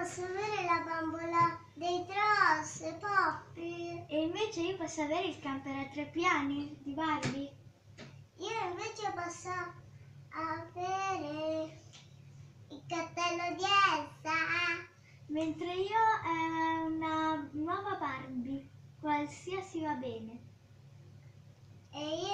posso avere la bambola dei Tross e Poppy. E invece io posso avere il camper a 3 piani di Barbie. Io invece posso avere il cappello di Elsa. Mentre io una nuova Barbie, qualsiasi va bene. E io